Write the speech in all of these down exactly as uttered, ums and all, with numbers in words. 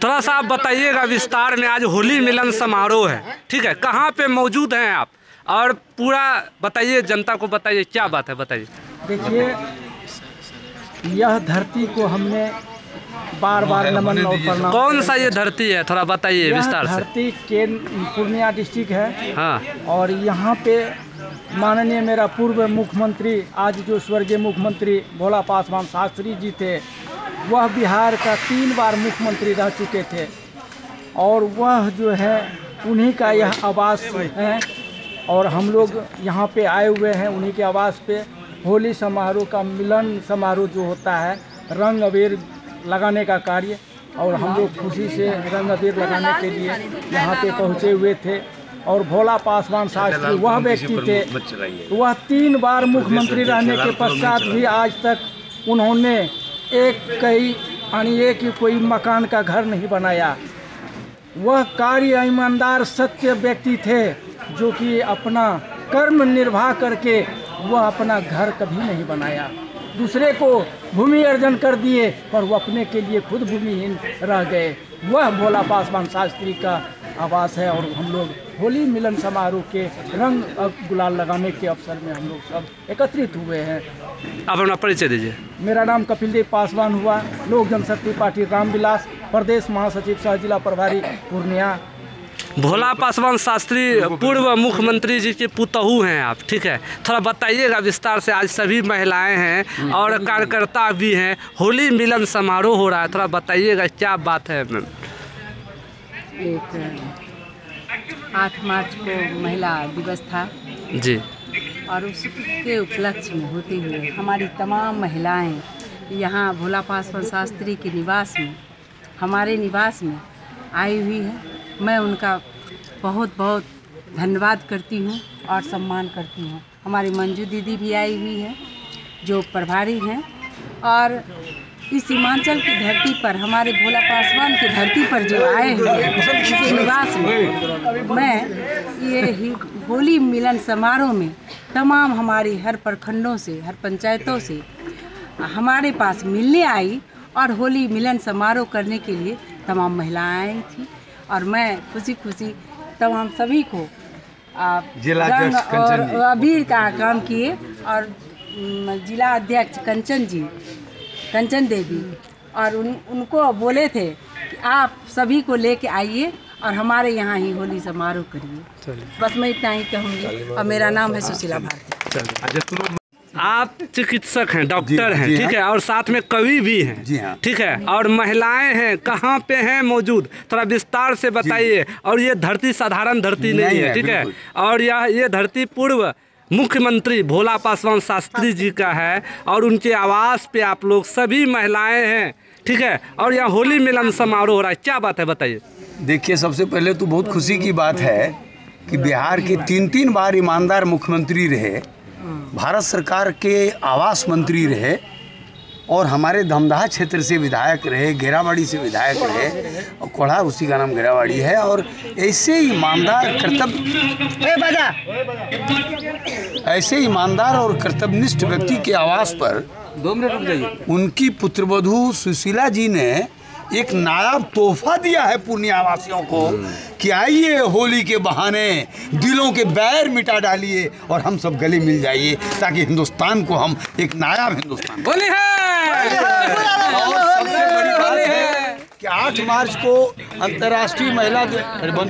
थोड़ा सा आप बताइएगा विस्तार में, आज होली मिलन समारोह है, ठीक है, कहाँ पे मौजूद हैं आप, और पूरा बताइए, जनता को बताइए क्या बात है, बताइए। देखिए, यह धरती को हमने बार बार नमन और प्रणाम। कौन सा ये धरती है, थोड़ा बताइए विस्तार से। धरती के पूर्णिया डिस्ट्रिक्ट है। हाँ। और यहाँ पे माननीय मेरा पूर्व मुख्यमंत्री, आज जो स्वर्गीय मुख्यमंत्री भोला पासवान शास्त्री जी थे, वह बिहार का तीन बार मुख्यमंत्री रह चुके थे, और वह जो है उन्हीं का यह आवास है, और हम लोग यहाँ पे आए हुए हैं उन्हीं के आवास पे। होली समारोह का मिलन समारोह जो होता है, रंग अबीर लगाने का कार्य, और हम लोग खुशी से रंग अबीर लगाने के लिए यहाँ पे पहुँचे हुए थे। और भोला पासवान शास्त्री वह व्यक्ति थे, वह तीन बार मुख्यमंत्री रहने के पश्चात भी आज तक उन्होंने एक कई यानी एक ही कोई मकान का घर नहीं बनाया। वह कार्य ईमानदार सत्य व्यक्ति थे, जो कि अपना कर्म निर्वाह करके वह अपना घर कभी नहीं बनाया। दूसरे को भूमि अर्जन कर दिए, पर वो अपने के लिए खुद भूमिहीन रह गए। वह भोला पासवान शास्त्री का आवास है, और हम लोग होली मिलन समारोह के रंग गुलाल लगाने के अवसर में हम लोग सब एकत्रित हुए हैं। आप अपना परिचय दीजिए। मेरा नाम कपिल देव पासवान हुआ, लोक जनशक्ति पार्टी रामविलास, प्रदेश महासचिव सह जिला प्रभारी पूर्णिया। भोला पासवान शास्त्री पूर्व मुख्यमंत्री जी के पुतहू हैं आप, ठीक है, थोड़ा बताइएगा विस्तार से। आज सभी महिलाएं हैं और कार्यकर्ता भी हैं, होली मिलन समारोह हो रहा है, थोड़ा बताइएगा क्या बात है मैम। एक आठ मार्च को महिला दिवस था जी, और उसके उपलक्ष्य में होते हुए हमारी तमाम महिलाएं यहाँ भोला पासवान शास्त्री के निवास में, हमारे निवास में आई हुई है। मैं उनका बहुत बहुत धन्यवाद करती हूँ और सम्मान करती हूँ। हमारी मंजू दीदी भी आई हुई है, जो प्रभारी हैं, और इस सीमांचल की धरती पर, हमारे भोला पासवान की धरती पर जो आए हैं उनके निवास में, मैं ये ही होली मिलन समारोह में तमाम हमारी हर प्रखंडों से, हर पंचायतों से हमारे पास मिलने आई, और होली मिलन समारोह करने के लिए तमाम महिलाएं आई थी, और मैं खुशी खुशी तमाम सभी को रंग और अबीर का काम किए। और जिला अध्यक्ष कंचन जी, कंचन देवी, और उन उनको बोले थे कि आप सभी को लेके आइए और हमारे यहाँ ही होली समारोह करिए। बस मैं इतना ही कहूँगी, और मेरा नाम है सुशीला भारती। आप चिकित्सक हैं, डॉक्टर हैं, ठीक है, और साथ में कवि भी हैं, जी हाँ, ठीक है, और महिलाएं हैं, कहाँ पे हैं मौजूद, थोड़ा विस्तार से बताइए। और ये धरती साधारण धरती नहीं, नहीं है, ठीक है, और यह ये धरती पूर्व मुख्यमंत्री भोला पासवान शास्त्री जी का है, और उनके आवास पे आप लोग सभी महिलाएं हैं, ठीक है, और यहाँ होली मिलन समारोह हो रहा है, क्या बात है बताइए। देखिए, सबसे पहले तो बहुत खुशी की बात है कि बिहार के तीन तीन बार ईमानदार मुख्यमंत्री रहे, भारत सरकार के आवास मंत्री रहे, और हमारे धमदाहा क्षेत्र से विधायक रहे, घेराबाड़ी से विधायक रहे, और कोढ़ा उसी का नाम घेराबाड़ी है। और ऐसे ईमानदार कर्तव्य ऐसे ईमानदार और कर्तव्यनिष्ठ व्यक्ति के आवास पर दो मिनट रुक जाइए, उनकी पुत्रवधू सुशीला जी ने एक नायाब तोहफा दिया है पूर्णिया वासियों को कि आइए होली के बहाने दिलों के बैर मिटा डालिए और हम सब गले मिल जाइए, ताकि हिंदुस्तान को हम एक नायाब हिंदुस्तान बोले हैं। और सबसे बड़ी बात है कि आठ मार्च को अंतर्राष्ट्रीय महिला दिवस बंद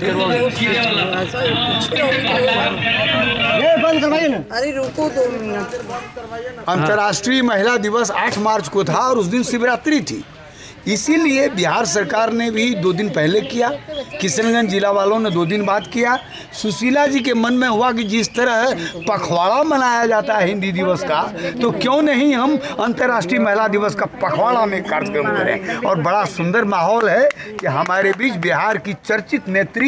करवाइए ना, अरे रुको दो मिनट। अंतर्राष्ट्रीय महिला दिवस आठ मार्च को था, और उस दिन शिवरात्रि थी, इसीलिए बिहार सरकार ने भी दो दिन पहले किया, किशनगंज जिला वालों ने दो दिन बाद किया। सुशीला जी के मन में हुआ कि जिस तरह पखवाड़ा मनाया जाता है हिंदी दिवस का, तो क्यों नहीं हम अंतर्राष्ट्रीय महिला दिवस का पखवाड़ा में कार्यक्रम करें। और बड़ा सुंदर माहौल है कि हमारे बीच बिहार की चर्चित नेत्री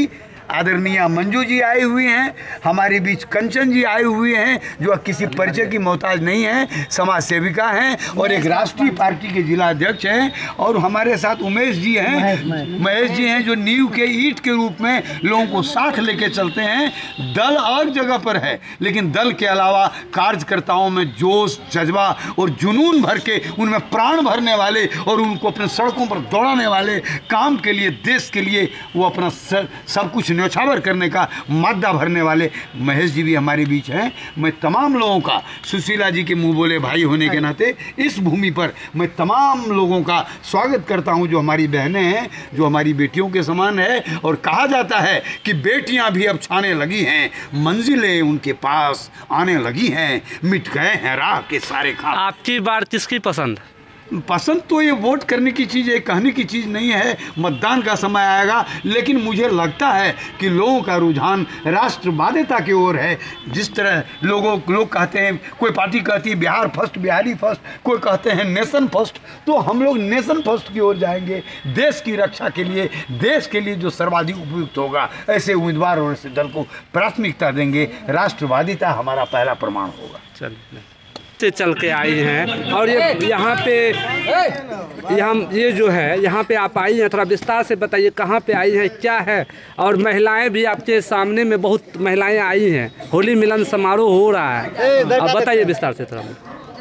आदरणीय मंजू जी आई हुई हैं, हमारे बीच कंचन जी आए हुए हैं जो किसी परिचय की मोहताज नहीं है, समाज सेविका हैं और एक राष्ट्रीय पार्टी के जिला अध्यक्ष हैं। और हमारे साथ उमेश जी हैं, महेश जी हैं जो नींव के ईंट के रूप में लोगों को साथ लेके चलते हैं। दल अलग जगह पर है लेकिन दल के अलावा कार्यकर्ताओं में जोश, जज्बा और जुनून भर के उनमें प्राण भरने वाले और उनको अपने सड़कों पर दौड़ाने वाले, काम के लिए, देश के लिए वो अपना सब कुछ न्यौछावर करने का मादा भरने वाले महेश जी भी हमारे बीच हैं। मैं तमाम लोगों का, सुशीला जी के मुंह बोले भाई होने के नाते इस भूमि पर मैं तमाम लोगों का स्वागत करता हूं जो हमारी बहनें हैं, जो हमारी बेटियों के समान है। और कहा जाता है कि बेटियां भी अब छाने लगी हैं, मंजिलें उनके पास आने लगी हैं, मिट गए हैं राह के सारे खाब। आपकी बार किसकी पसंद? पसंद तो ये वोट करने की चीज़ है, कहने की चीज़ नहीं है, मतदान का समय आएगा। लेकिन मुझे लगता है कि लोगों का रुझान राष्ट्रवादिता की ओर है। जिस तरह लोगों लोग कहते हैं, कोई पार्टी कहती है बिहार फर्स्ट, बिहारी फर्स्ट, कोई कहते हैं नेशन फर्स्ट, तो हम लोग नेशन फर्स्ट की ओर जाएंगे। देश की रक्षा के लिए, देश के लिए जो सर्वाधिक उपयुक्त होगा ऐसे उम्मीदवार और ऐसे दल को प्राथमिकता देंगे। राष्ट्रवादिता हमारा पहला प्रमाण होगा। चलिए से चल के आई हैं और ये यहाँ पे यहाँ ये जो है यहाँ पे आप आई हैं, थोड़ा विस्तार से बताइए कहाँ पे आई हैं, क्या है। और महिलाएं भी आपके सामने में बहुत महिलाएं आई हैं, होली मिलन समारोह हो रहा है, अब बताइए विस्तार से थोड़ा।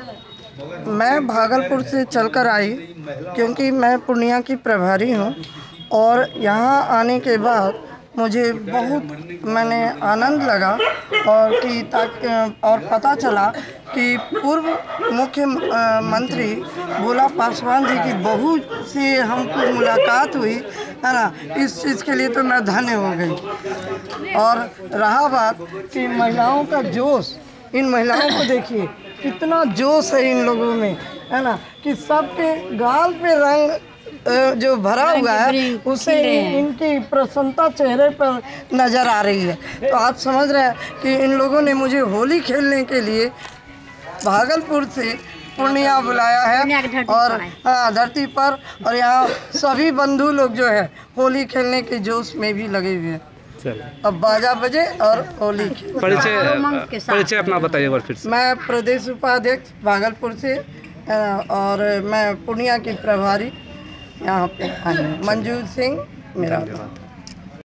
मैं भागलपुर से चलकर आई क्योंकि मैं पूर्णिया की प्रभारी हूँ और यहाँ आने के बाद मुझे बहुत मैंने आनंद लगा और कि ताकि और पता चला कि पूर्व मुख्यमंत्री भोला पासवान जी की बहू से हमको मुलाकात हुई है ना। इस चीज़ के लिए तो मैं धन्य हो गई। और रहा बात कि महिलाओं का जोश, इन महिलाओं को देखिए कितना जोश है इन लोगों में, है ना, कि सबके गाल पे रंग जो भरा हुआ है उससे इनकी प्रसन्नता चेहरे पर नज़र आ रही है। तो आप समझ रहे हैं कि इन लोगों ने मुझे होली खेलने के लिए भागलपुर से पूर्णिया बुलाया है और हाँ धरती पर, और यहाँ सभी बंधु लोग जो है होली खेलने के जोश में भी लगे हुए हैं। अब बाजा बजे और होली परिचय परिचय अपना बताइए एक बार फिर से। मैं प्रदेश उपाध्यक्ष भागलपुर से और मैं पूर्णिया की प्रभारी यहाँ पे आई हूँ। मंजू सिंह मेरा।